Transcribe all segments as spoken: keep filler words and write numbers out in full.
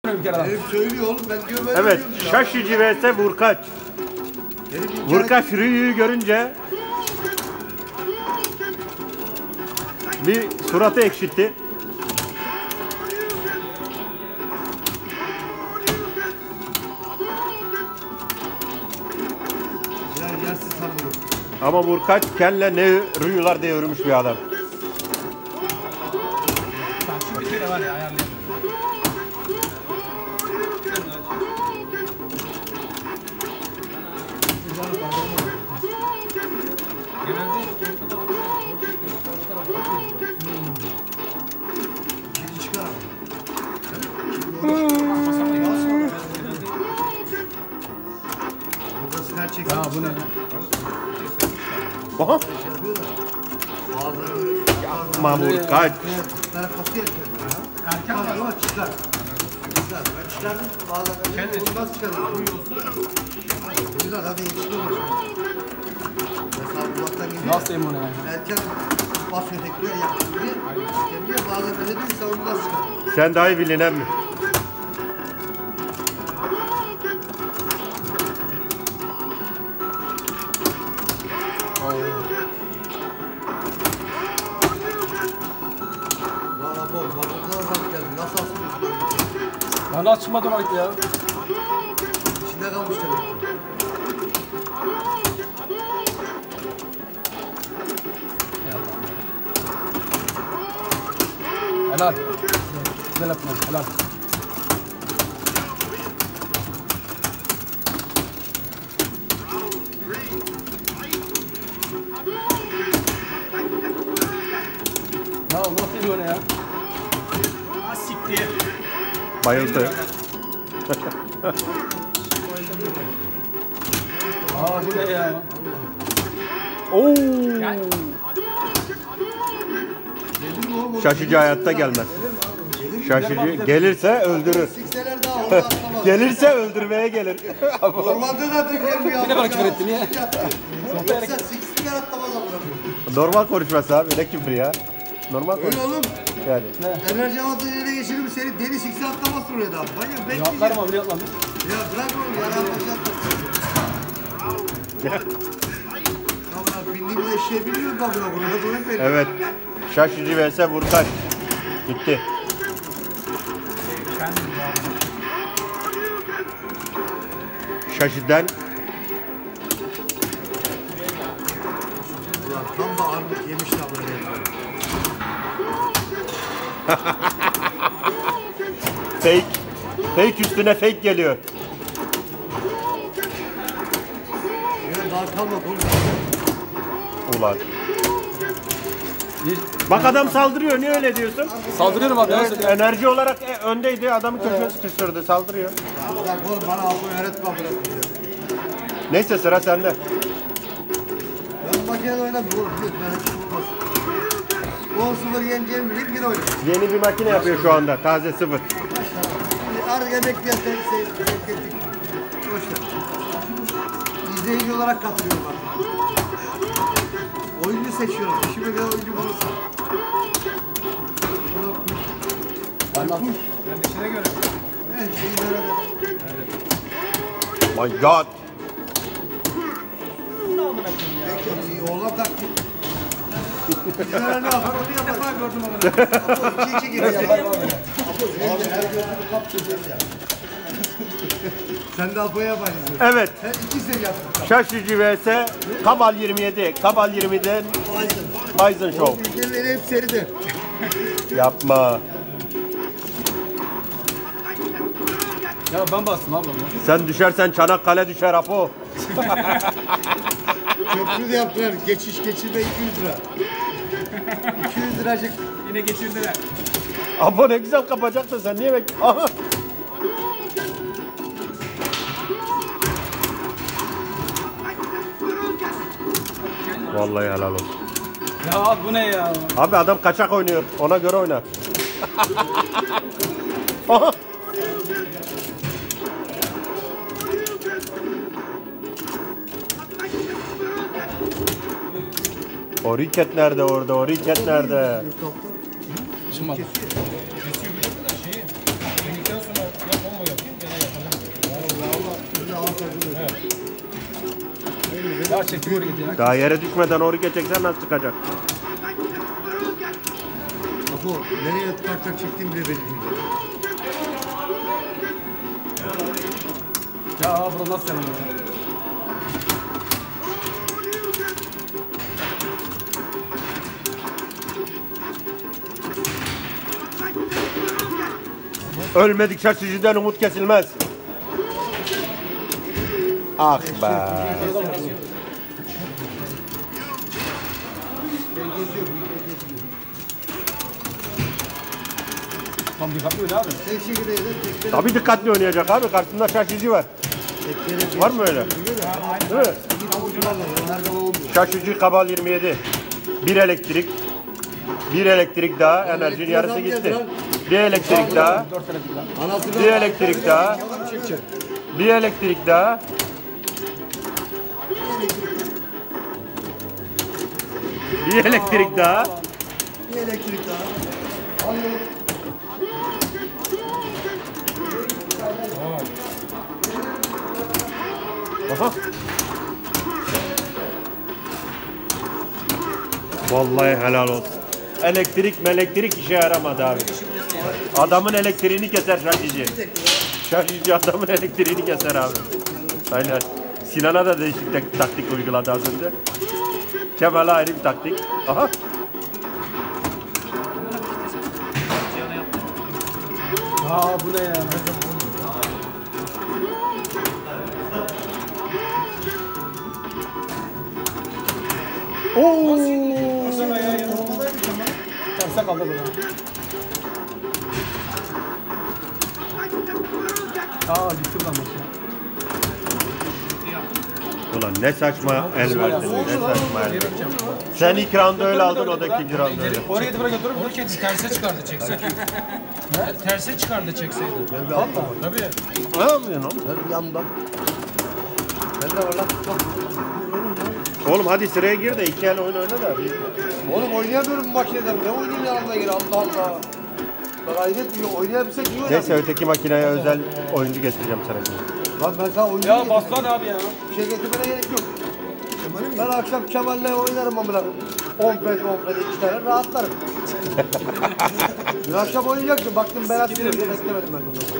Herif söylüyor oğlum, ben diyor böyle Evet, diyorum ya. Şaşıcı vs Vurkaç. Vurkaç Rüyü'yü görünce bir suratı ekşitti. Ya yersiz hamuru. Ama Vurkaç kelle ne rüyular diye yürümüş bir adam. Şu bir kere var ya ayarlayamıyorum. Kedi çıkar. Burada sinir çekiyor. Ya bu ne? Oha! Şey yapıyor da. Bazıları böyle. Yapma Vurkaç. Bunlara kasıyor kendini ya. Erken var ama çıkar. Çıkar. Ben çıkardım. Bazıları bunu nasıl çıkardım? Güzel, hadi yetiştim. Mesela uzaktan gidiyor. Nasıl diyeyim onu ya? Erken basıyor tekrar yapıyor. Geliyor bazen öyle değil, savunma nasıl çıkar? Sen daha iyi bilinen mi? Valla bol, bak o kadar zam geldi. Nasıl asılıyorsun? Ben nasıl çıkmadım artık ya? İçinde kalmış demek ki. Helal. Güzel yapma. Helal. Ya nasıl ediyor ne ya? Siktir. Bayıldı. Aa bu ne ya? Oo! Dedim mi oğlum? Şaşıcı hayatta gelmez. Şaşıcı gelirse öldürür. Sikseler daha orada atlamaz. Gelirse öldürmeye gelir. Normalde zaten gelmiyor. Bir de bana küfür ettin ya. Yoksa sikseler atlamaz amına. Normal konuşması abi, ne küfür ya. Normal konuş. Öyle oğlum. Yani. Enerji avantajı ele geçirir seni deli sikse atlamazsın oraya da. Manyak ben Atlar mı? Bir atlar. Ya bırak oğlum ya. Avantajı atlasın. Tamam bindiğimiz eşeğe biniyoruz da buna. Buna da bırak beni. Evet. Şaşıcı vs Vurkaç. Bitti. Şaşıdan Ulan tam da armut yemiş de böyle. fake. Fake üstüne fake geliyor. Ya daha kalma oğlum. Ulan. Bak adam saldırıyor, niye öyle diyorsun? Saldırıyorum abi. Evet, Evet. enerji olarak e, öndeydi, adamı köşeye sıkıştırdı, saldırıyor. Bırak oğlum bana almayı öğretme bırak. Neyse sıra sende. Ben makinede oynamıyorum oğlum. Biliyorsun ben hiç olmaz. on sıfır yeneceğimi bilip yine oynayayım. Yeni bir makine yapıyor şu anda, taze sıfır. Arıya bekleyen seni sevdik. Hoşça. İzleyici olarak katılıyorum bak. Oyuncu seçiyorum. İşime göre oyuncu bulursa. Ben nasıl? Ben de şuna göre. Evet, şeyi böyle de. My God. Peki, oğlan taktik. Bizlere ne yapar onu yapar. Defa gördüm onu. Apo iki iki giriyor. Yapar mı abi? Abi her gördüğünü kap çözeceğiz ya. Sen de Apo'ya yaparsın. Evet, Sen iki seri yaptın. Şaşıcı vs Kabal yirmi yedi. Kabal yirmi yediden Bison Show. Bizleri hep seride. Yapma. Ya ben bastım abi onu. Sen düşersen Çanakkale düşer Apo. Köprü de yaptılar. Geçiş geçirme iki yüz lira. iki yüz liracık. Yine geçirdiler. Apo ne güzel kapacaktın, sen niye bek... Aha. Vallahi helal olsun. Ya abi bu ne ya? Abi adam kaçak oynuyor, ona göre oyna. Aha. O riket nerede orada? O riket nerede? Çıkmadı. Kesiyor biliyor musun da şeyi? Yedikten sonra Ya çektim oraya gidiyor ya. Daha yere düşmeden oraya geçeceksen nasıl çıkacak? Apo nereye tartacak çektiğim bile belli değil. Ya bro nasıl yanıyor ya? Ölmedik şaşıcıdan umut kesilmez. Ah be. Tam dikkatli öyle abi. Tek şekilde yedir, tekleri Tabii dikkatli oynayacak abi. Karşısında şaşıcı var. tekleri Var mı öyle? Değil mi? her zaman olmuyor. Şaşıcı Kabal yirmi yedi. Bir elektrik. Bir elektrik daha. Enerjinin yarısı gitti. Bir elektrik daha. Dört tane lan. Anasını Bir elektrik daha. çekecek. Bir elektrik daha. Bir elektrik daha. Bir elektrik daha. Aha. Vallahi helal olsun. Elektrik melektrik işe yaramadı abi. Adamın elektriğini keser şaşıcı. Şaşıcı adamın elektriğini keser abi. Aynen. Sinan'a da değişik tek- taktik uyguladı az önce. Kemal'e ayrı bir taktik. Aha. Aa bu ne ya? Oo. Terse kaldı böyle. Aa gittim lan maçı. Ulan ne saçma el verdin. Ne saçma el verdin. Sen ilk roundu öyle aldın, o da ikinci roundu öyle. Oraya da buraya götürür mü? Orketi terse çıkardı çekseydi. Terse çıkardı çekseydi. Valla. Tabii. Ne yapıyorsun oğlum? Ben yandan. Ben de var lan. Oğlum hadi sıraya gir de iki el oyun oyna da. Oğlum oynayamıyorum bu makineden. Ne oynayayım yanımda gir Allah Allah. Ben ayrıca diyor oynayabilsek iyi Neyse oynarım. öteki makineye özel oyuncu getireceğim sana. Lan ben sana oyuncu Ya getireyim. baslan abi ya. Bir şey getirmene gerek yok. Ben akşam Kemal'le oynarım amına. on pek on pek iki tane rahatlarım. Bir akşam oynayacaksın. Baktım Berat diyor diye beklemedim ben onu.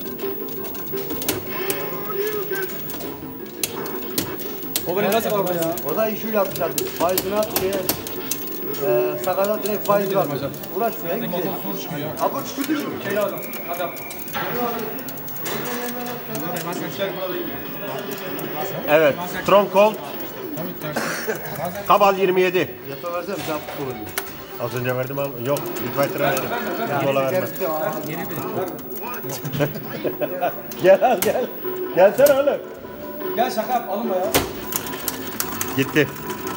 O beni nasıl var ya? O da işi yapmışlardı. Faizini at diye. Eee sakata direkt faiz var. Uğraşmıyor. En güzel. Soru çıkıyor ya. Abi çıkıyor mu? Şey lazım. Hadi abi. Evet, Stronghold Tabii terse. Bazen Kabal yirmi yedi. Yata versem sen futbol oynuyor. Az önce verdim ama yok, Street Fighter'a verdim. Futbola vermem. Gerisi aa. Gel al gel. Gelsene oğlum. Gel şaka yap alınma ya. Gitti.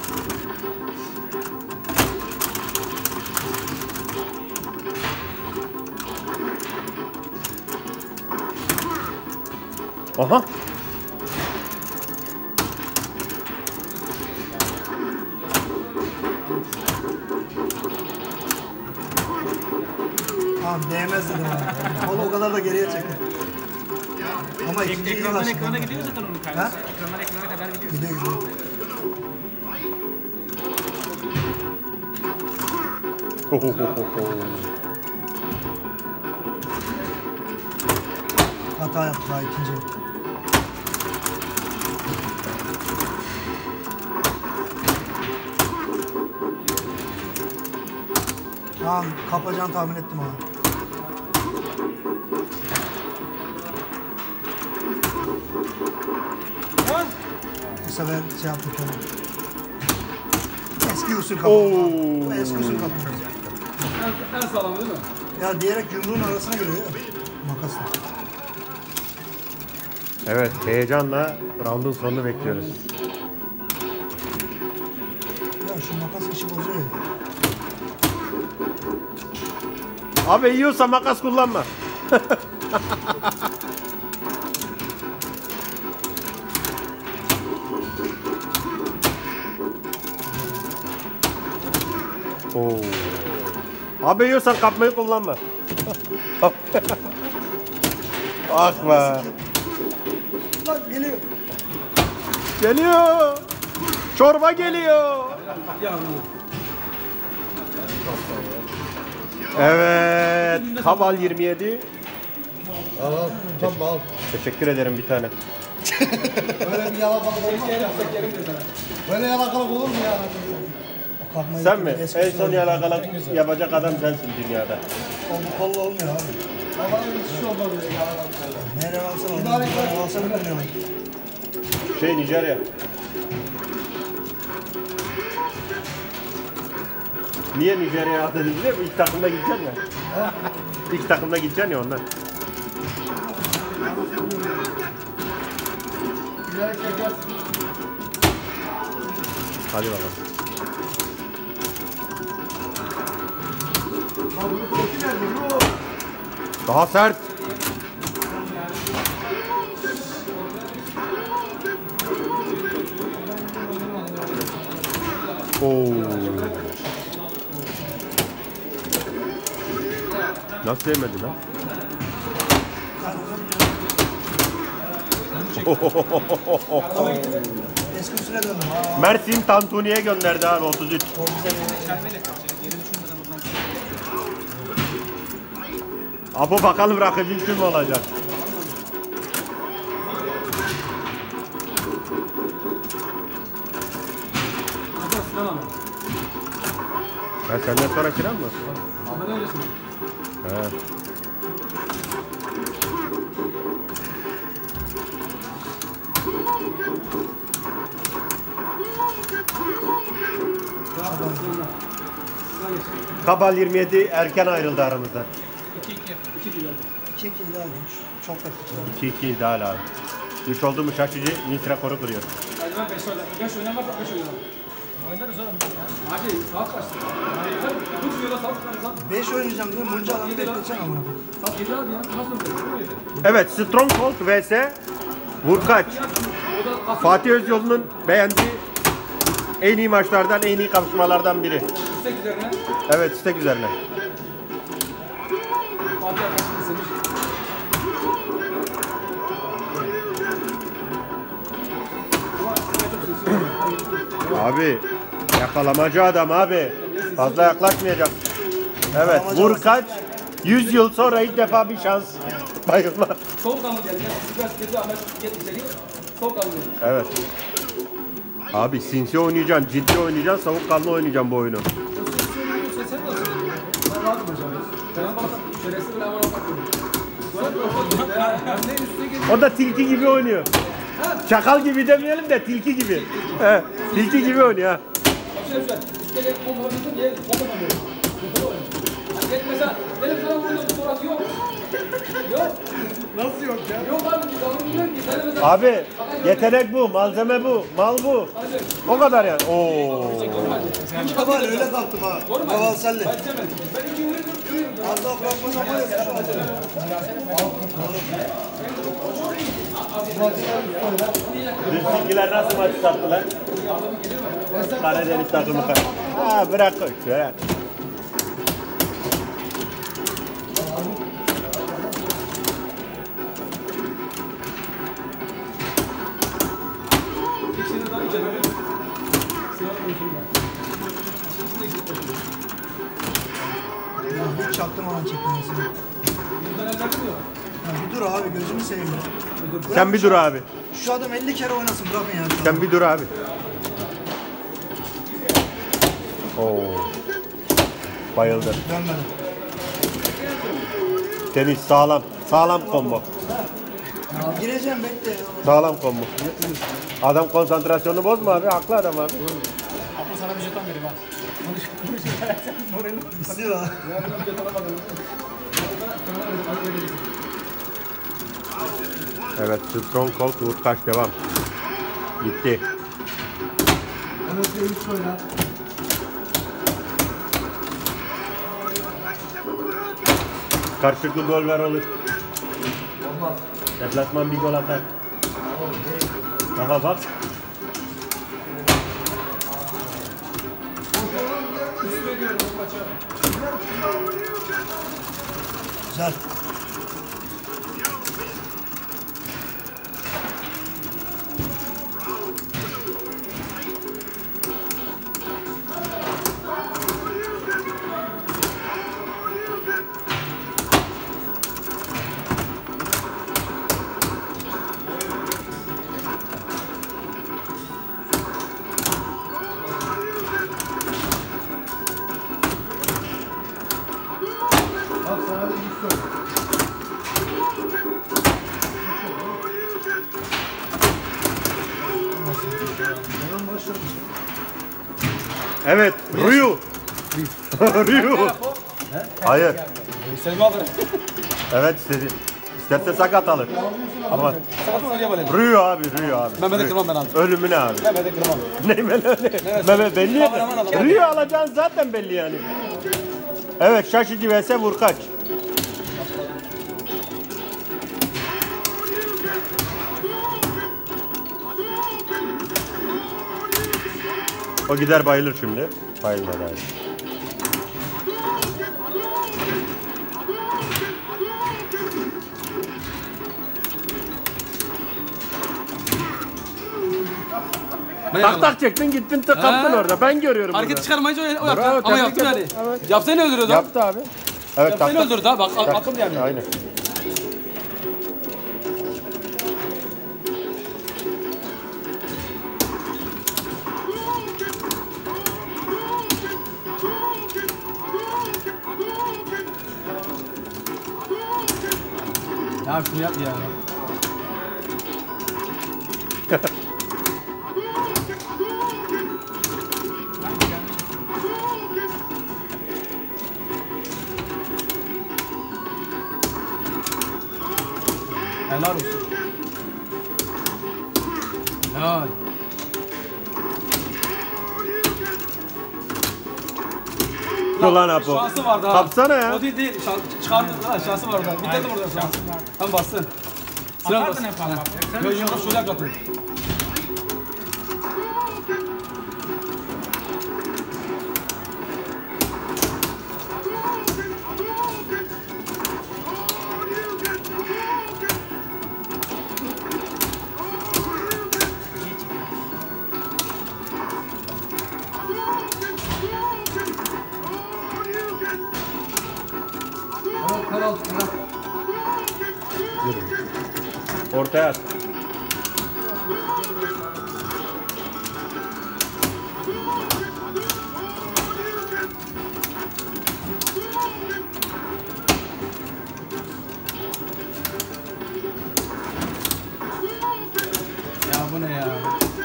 Aha. Tamam değmez dedim abi. Kolu o kadar da geriye çekti. Ama ikinci iyi ekrandan başladı. ekrana gidiyor zaten onun Ha? kaygısı. Ekrandan ekrana kadar gidiyor. Gidiyor gidiyor. Hata yaptı daha ikinci. Tamam kapacağını tahmin ettim abi. Bu sefer şey yaptık yani. Eski usul kapı. Bu eski usul kapı. En, en sağlam değil mi? Ya diyerek yumruğun arasına giriyor ya. Makasla. Evet, heyecanla roundun sonunu bekliyoruz. Ya şu makas işi bozuyor ya. Abi yiyorsa makas kullanma. Oo. Abi yiyorsan kapmayı kullanma. Ah be. Lan geliyor. Geliyor. Çorba geliyor. Evet. Kabal yirmi yedi. Al al. Tamam al. Teşekkür ederim bir tane. Böyle bir yalakalık olmaz ya. Böyle yalakalık olur mu ya? Sen mi? En son yalakalık yapacak adam sensin dünyada. O kolla olmuyor abi. Ama hiç şey olmadı ya. Nereye alsana? Nereye alsana bilmiyorum. Şey Nijerya. Niye Nijerya'ya atladın biliyor musun? İlk takımda gideceksin ya. İlk takımda gideceksin ya ondan. Hadi bakalım. Daha sert. Oo. Nasıl yemedi lan? Eski usulüne döndüm. Ha. Mersin Tantuni'ye gönderdi abi otuz üç. O güzel. Apo bakalım rakibin kim olacak? Hasan Sinan ama. Ha senden sonra kiran mı? Ahmet öncesi mi? He. Kabal yirmi yedi erken ayrıldı aramızdan. iki iki. iki kilo. İki iki daha olmuş. Çok da kötü. iki iki ideal abi. üç oldu mu şaşıcı Nitra rekoru kırıyor. Hadi ben beş oynayalım. beş oynayalım varsa beş oynayalım. Oynarız oğlum. Hadi saat kaçtı? Bu videoda saat kaçtı? Saat Beş oynayacağım diyorum. Bunca adamı bekleteceğim ama. saat yedi abi ya. Nasıl oluyor? Evet Stronghold vs Vurkaç. O da Fatih Özyolu'nun beğendiği en iyi maçlardan, en iyi kapışmalardan biri. istek üzerine Evet istek üzerine. Fatih arkadaşını istemiş. Abi yakalamacı adam abi. Fazla yaklaşmayacak. Evet Vurkaç yüz yıl sonra ilk defa bir şans bayılma. Soğuk kanlı geldi. Biraz kötü Ahmet gel içeri. Soğuk kanlı geldi. Evet. Abi sinsi oynayacaksın, ciddi oynayacaksın, soğukkanlı oynayacaksın bu oyunu. Sen nasıl? Ben rahatım hocam. Ben bana şerefsiz bile hemen bakıyorum. Ne üstüne geliyor? O da tilki gibi oynuyor. Çakal gibi demeyelim de tilki gibi. He, tilki gibi oynuyor ha. Bak şöyle güzel. İstediğin bomba bir yer, bomba var. Bomba var. Gel mesela, benim sana vurduğum fotoğraf yok. Yok. Nasıl yok ya? Yok abi, ben bilmiyorum ki. Sen mesela... Abi yetenek bu, malzeme bu, mal bu. O kadar yani. Oo. Kabal öyle kalktım ha. Kabal senle. Ben içemedim. Ben iki yürüyorum, yürüyorum. Az daha bırakmasam var ya. Düzgünkiler nasıl maçı sattılar? Karadeniz takımı. Ha bırak koy. Bırak. İkisini daha içemedim. Sıra konusunda. Ya hiç çaktırmadan çekmiyorsun. Yüzden evlendim diyor. Ya bir dur abi gözünü seveyim ya. Sen bir dur abi. Şu adam elli kere oynasın bırakın ya. Şu Sen bir dur abi. Oo. Bayıldı. Dönmedi. Temiz, sağlam. Sağlam combo. Ya gireceğim bekle ya. Sağlam combo. Adam konsantrasyonunu bozma abi. Haklı adam abi. Apo sana bir jeton vereyim ha. Konuş, konuş. İstiyor ha. Ya bir jeton alamadım. Evet, Stronghold Vurkaç devam. Gitti. Evet üç oyna. Karşılıklı gol ver olur. Olmaz. Deplasman bir gol atar. Aha bak. Güzel. Evet, Ryu. Ryu. Hayır. Selim alır. Evet istedi. İsterse sakat alır. Ama Sakat mı araya böyle? Ryu abi, Ryu abi. Mehmet'e Ryu. kırmam ben abi. Ölümüne abi. Mehmet'e kırmam. Ne Mehmet? Mehmet belli ya. Kameraman alalım. Ryu alacağın zaten belli yani. Evet, şaşıcı vs vurkaç. O gider bayılır şimdi. Bayılmadı abi. Tak tak çektin gittin tık kaptın Ha. orada. Ben görüyorum Hareket burada. çıkarmayınca o Bravo, yaptı. Ama tebrik yaptı yani. ederim. Evet. Yapsa ne öldürüyordu? Yaptı abi. Evet Yapsa tak ne tak. öldürdü ha? Bak Tak. akım yani. Aynen. Ya şunu yap ya. Helal olsun. Helal. Ulan Apo. Şansı vardı ha. Kapsana ya. O değil değil. Şans, çıkardı ha şansı vardı. Bitirdi burada şans. Tam bassın. Sıra Atardın bassın. hep abi. Sen Yok yok şöyle yaptın. Ortaya at. Ya bu ne ya?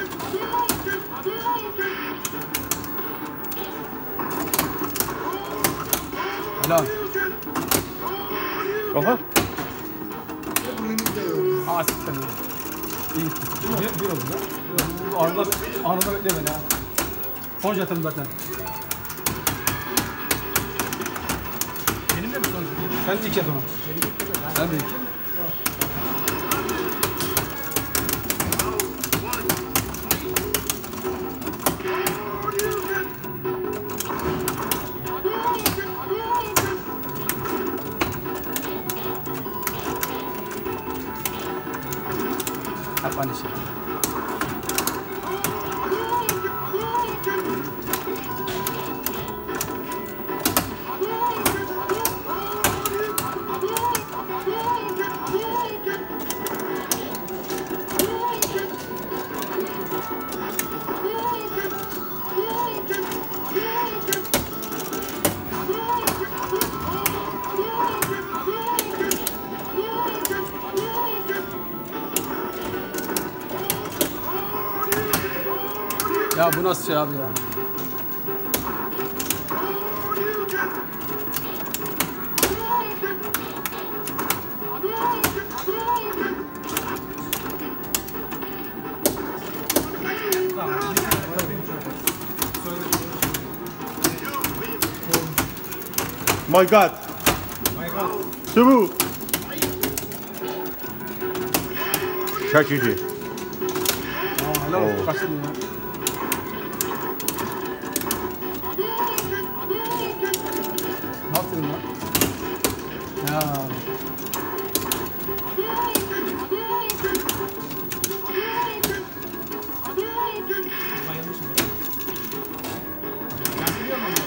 Helal. Oha. Aa siktir. İyi. Bir, bir oldu da. Arada, arada bekle beni ha. Son jetim zaten. benim de mi son? Sen de iki et onu. Sen de iki. Hep aynı şey. Ya bu nasıl şey abi ya? My God. Sıvı. Şaşıcı. Aa, helal olsun. Kaçtın ya. Ne yaptın lan? Ya. Bayılmışım. Ben biliyorum onu.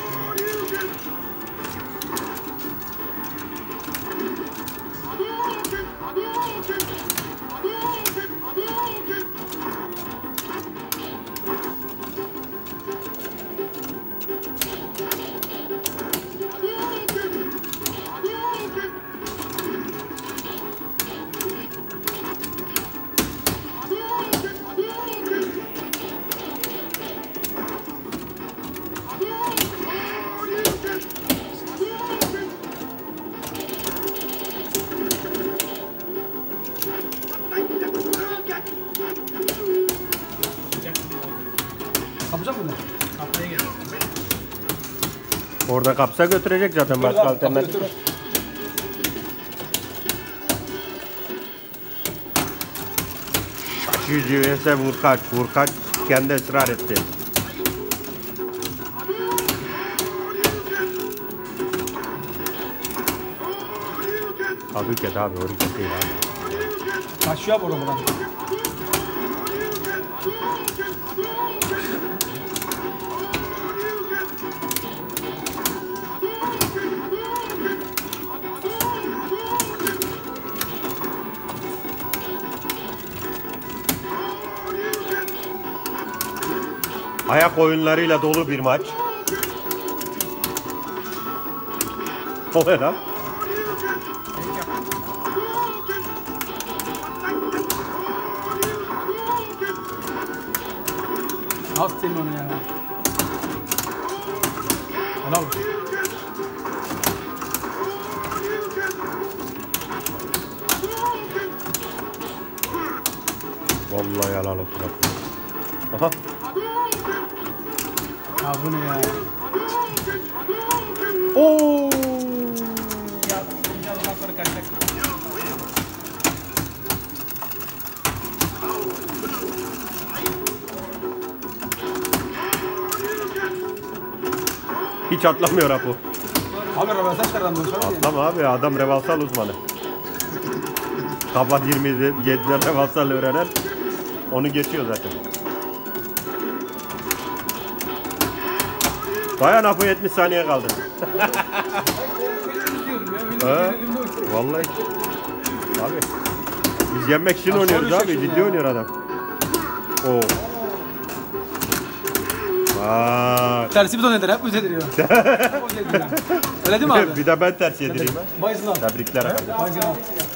Kapacak mı? Kapıya gel. Orada kapsa götürecek zaten başka alternatif. Götür. Şaşıcı vs Vurkaç. Vurkaç kendi ısrar etti. Hakikat abi, hakikat değil abi. Kaçıyor bu oradan. Ayak oyunlarıyla dolu bir maç. O ne lan? Nasıl senin onu ya? Helal olsun. Vallahi helal olsun. Aha. Ya bu ne ya? Oo. Ya biraz daha sonra kaçacak. Hiç atlamıyor Apo. Abi rövantaj kazandı. Atlama abi, adam revalsal uzmanı. Kabat yirmi yediden revalsal öğrenen onu geçiyor zaten. Dayan Apo, yetmiş saniye kaldı. Ha, vallahi. Abi. Biz yenmek için oynuyoruz abi. Ciddi oynuyor adam. Oo. Aa. Tersi bir ton eder. Hep bize ediyor. Öyle değil mi abi? Bir de ben ters yedireyim ha. Bayızın abi. Tebrikler efendim. Bayızın abi.